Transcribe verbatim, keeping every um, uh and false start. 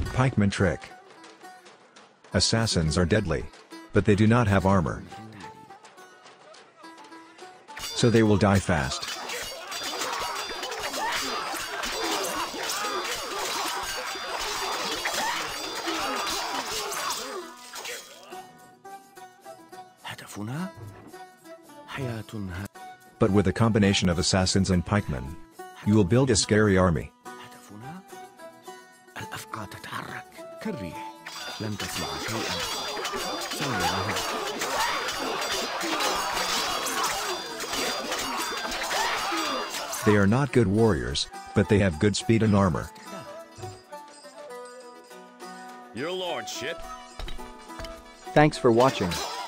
Pikemen trick. Assassins are deadly, but they do not have armor, so they will die fast. But with a combination of assassins and pikemen, you will build a scary army. They are not good warriors, but they have good speed and armor. Your lordship. Thanks for watching.